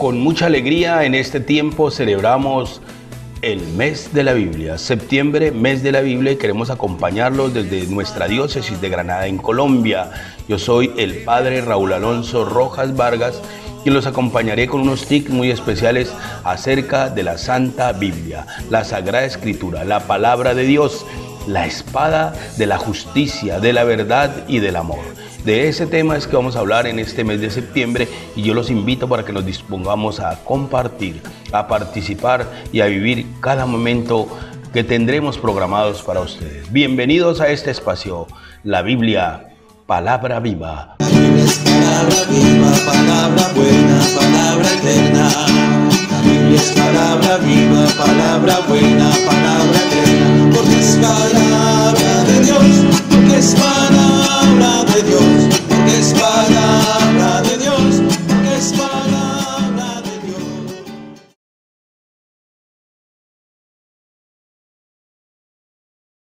Con mucha alegría en este tiempo celebramos el mes de la Biblia, septiembre, mes de la Biblia, y queremos acompañarlos desde nuestra diócesis de Granada en Colombia. Yo soy el padre Raúl Alonso Rojas Vargas y los acompañaré con unos tips muy especiales acerca de la Santa Biblia, la Sagrada Escritura, la Palabra de Dios, la espada de la justicia, de la verdad y del amor. De ese tema es que vamos a hablar en este mes de septiembre y yo los invito para que nos dispongamos a compartir, a participar y a vivir cada momento que tendremos programados para ustedes. Bienvenidos a este espacio, la Biblia, palabra viva. Palabra viva, palabra buena, palabra eterna.